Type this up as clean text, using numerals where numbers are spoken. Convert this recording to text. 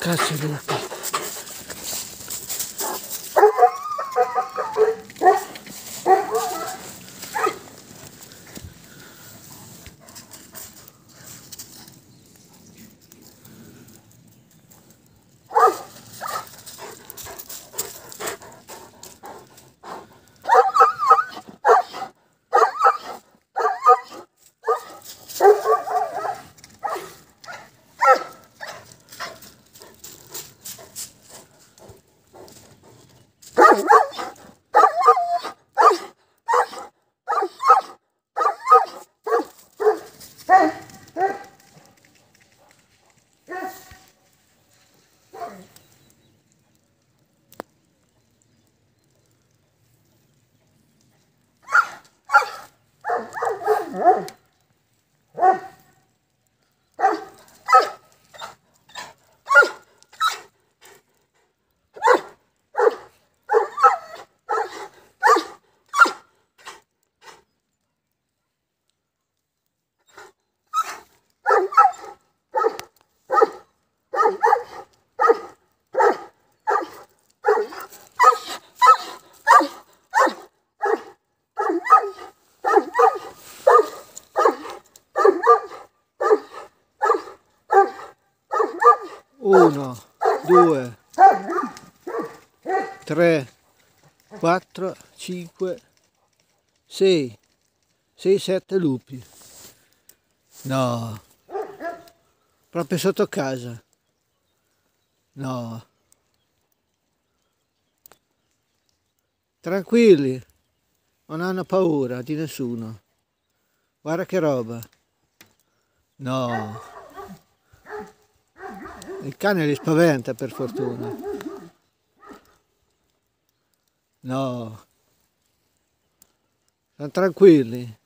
Cazzo di lupi. Uno, due, tre, quattro, cinque, sei, sette lupi. No, proprio sotto casa. No, tranquilli, non hanno paura di nessuno. Guarda che roba. No. Il cane li spaventa, per fortuna. No. Sono tranquilli.